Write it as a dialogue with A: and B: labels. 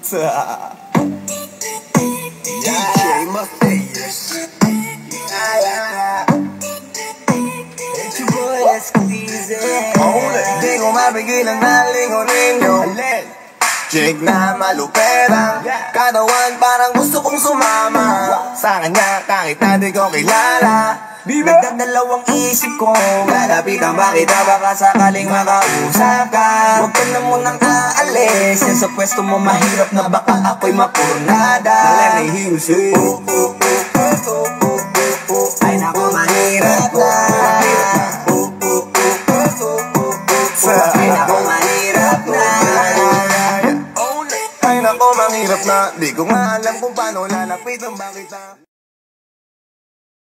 A: DJ Matthias. It's your boy, let's squeeze it. Di ko mapigil ang nalingonin yung chick na maluperang katawan, parang gusto kong sumama sa kanya kahit na di ko kilala. Nagdadalawang isip ko, lalapitan ba kita, baka sakaling makausap ka. Huwag ka na munang aalis, yan sa pwesto mo mahirap na baka ako'y mapurnada. Let me hear you say, ay nako mahirap na. Ay nako mahirap na. Ay nako mahirap na. Di ko nga alam kung paano lalapitan ba kita.